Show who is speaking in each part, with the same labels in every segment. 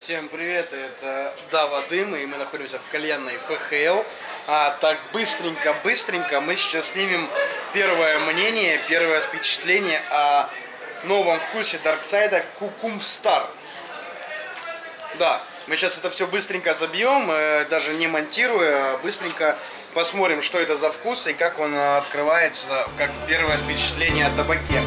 Speaker 1: Всем привет, это Дава Дым, и мы находимся в кальянной ФХЛ. Так быстренько мы сейчас снимем первое мнение, первое впечатление о новом вкусе Дарксайда Кукум Стар. Да, мы сейчас это все быстренько забьем, даже не монтируя, быстренько посмотрим, что это за вкус и как он открывается, как первое впечатление о табаке.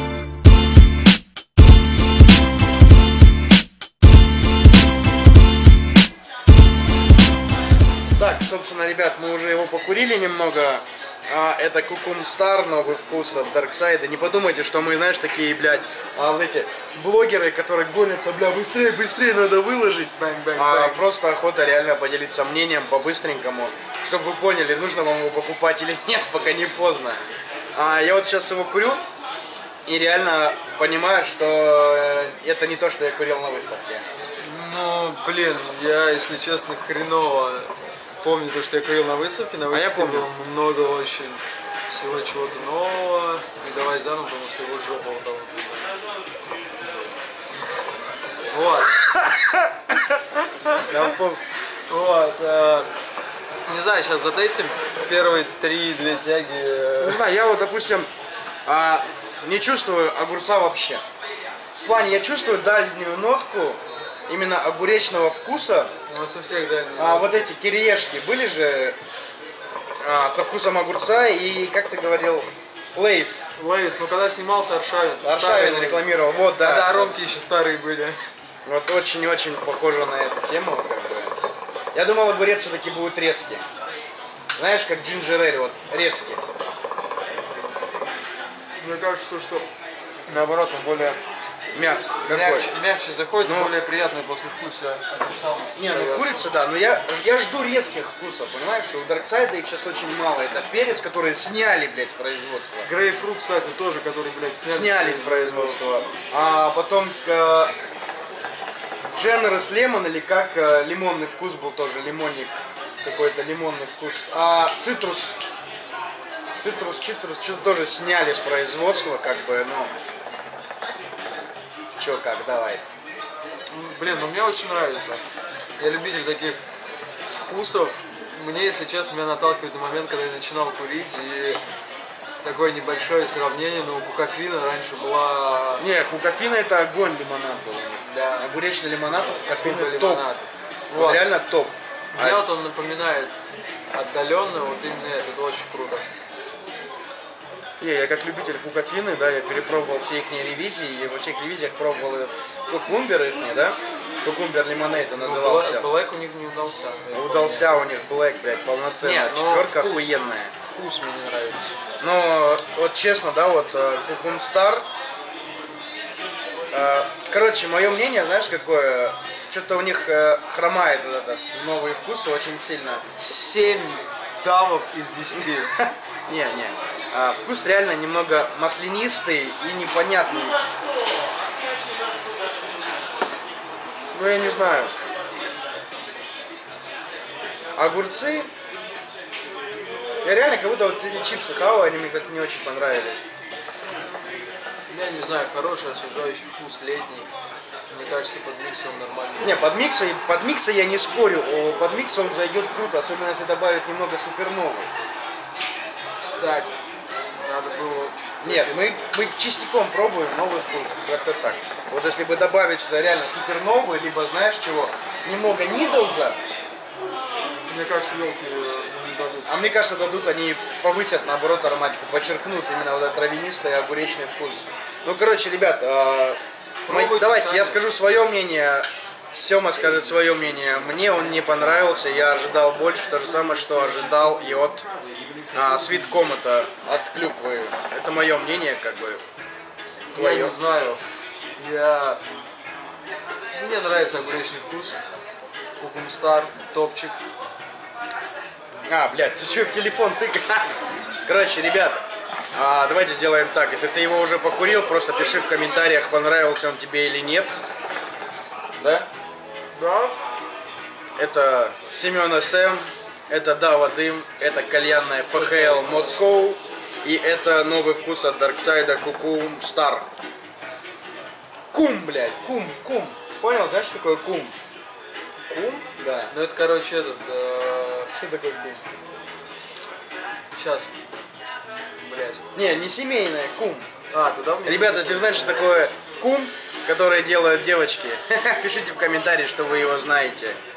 Speaker 1: Так, собственно, ребят, мы уже его покурили немного. Это Кукум Стар, новый вкус от Дарксайда. Не подумайте, что мы, знаешь, такие, блядь, вот эти блогеры, которые гонятся, бля, быстрее надо выложить. Просто охота реально поделиться мнением по-быстренькому, чтобы вы поняли, нужно вам его покупать или нет, пока не поздно. Я вот сейчас его курю и реально понимаю, что это не то, что я курил на выставке.
Speaker 2: Ну, блин, я, если честно, хреново помню то, что я курил на выставке. На выставке
Speaker 1: я помню.
Speaker 2: было много очень всего чего-то нового. И давай заново, потому что его жопа вот там вот. Вот. Вот. Не знаю, сейчас затестим первые 3-2 тяги.
Speaker 1: Не знаю, я вот, допустим, не чувствую огурца вообще. В плане, я чувствую дальнюю нотку именно огуречного вкуса.
Speaker 2: У нас у всех дальние.
Speaker 1: Вот эти кириешки были же со вкусом огурца и, как ты говорил, Лейс.
Speaker 2: Лейс, ну когда снимался Аршавин.
Speaker 1: Аршавин рекламировал, вот, да.
Speaker 2: Когда ромки еще старые были.
Speaker 1: Вот очень-очень похоже на эту тему, как бы. Я думал, огурец все-таки будет резкий. Знаешь, как джинджер-эль, вот, резкий.
Speaker 2: Мне кажется, что
Speaker 1: Наоборот, он более
Speaker 2: мягче заходит, но более приятный после вкуса.
Speaker 1: Не, ну курица, да, но я жду резких вкусов, понимаешь, что у Дарксайда их сейчас очень мало. Это перец, который сняли, блядь, с производства.
Speaker 2: Грейпфрут, кстати, тоже, который, блядь,
Speaker 1: сняли с производства. А потом Generous Lemon, или как лимонный вкус был тоже, лимонник, какой-то лимонный вкус. Цитрус, что-то тоже сняли с производства, как бы, ну... Чё, как, давай.
Speaker 2: Блин, ну мне очень нравится. Я любитель таких вкусов. Мне, если честно, меня наталкивает на момент, когда я начинал курить, и такое небольшое сравнение, но у Кукафина раньше была...
Speaker 1: Не, Кукафина это огонь, лимонад был.
Speaker 2: Да.
Speaker 1: Огуречный лимонад, Кукафина
Speaker 2: топ.
Speaker 1: Вот. Реально топ.
Speaker 2: Мне вот он напоминает отдаленно, вот именно это очень круто.
Speaker 1: Я как любитель Кукафины, да, я перепробовал все их ревизии, и во всех ревизиях пробовал кукумбер их, да, кукумбер лимонейд назывался.
Speaker 2: Блэк у них не удался.
Speaker 1: Удался у них блэк, блядь, полноценная, четверка охуенная.
Speaker 2: Вкус мне не нравится.
Speaker 1: Но вот честно, да, вот Кукум Стар, короче, мое мнение, знаешь, какое, что-то у них хромает вот этот новый вкус очень сильно.
Speaker 2: 7 давов из 10.
Speaker 1: Не. Вкус реально немного маслянистый и непонятный. Ну, я не знаю. Огурцы. Я реально как будто вот эти чипсы хавал, они мне как-то не очень понравились.
Speaker 2: Я не знаю, хороший освежающий вкус летний. Мне кажется, под микс он нормальный.
Speaker 1: Не, под микса я не спорю. Под микс он зайдет круто, особенно если добавить немного суперновый.
Speaker 2: Кстати, надо было...
Speaker 1: Нет, мы частиком пробуем новый вкус, как-то так. Вот если бы добавить сюда реально суперновый, либо знаешь чего, немного Нидлза.
Speaker 2: Мне кажется, елки не дадут.
Speaker 1: А мне кажется, дадут, они повысят, наоборот, ароматику, подчеркнут именно вот этот травянистый и огуречный вкус. Ну, короче, ребят, давайте сами. Я скажу свое мнение. Сема скажет свое мнение. Мне он не понравился, я ожидал больше, то же самое, что ожидал и от Sweet Comet, от клюквы. Это мое мнение, как бы.
Speaker 2: Я не знаю. Мне нравится огуречный вкус. Кукум Стар, топчик.
Speaker 1: Блядь, ты что в телефон тыкаешь? Короче, ребят, давайте сделаем так. Если ты его уже покурил, просто пиши в комментариях, понравился он тебе или нет. Да?
Speaker 2: Да.
Speaker 1: Это Семен СМ, это Дава Дым, это кальянная ФХЛ Москва, и это новый вкус от Дарксайда Кукум Стар. Кум, блядь, кум. Понял, знаешь, что такое кум?
Speaker 2: Кум?
Speaker 1: Да.
Speaker 2: Ну это, короче, этот...
Speaker 1: Что такое кум?
Speaker 2: Сейчас. Блять.
Speaker 1: Не семейная, кум.
Speaker 2: Туда мне...
Speaker 1: Ребята, если вы знаете, что такое кум, который делают девочки, пишите в комментарии, что вы его знаете.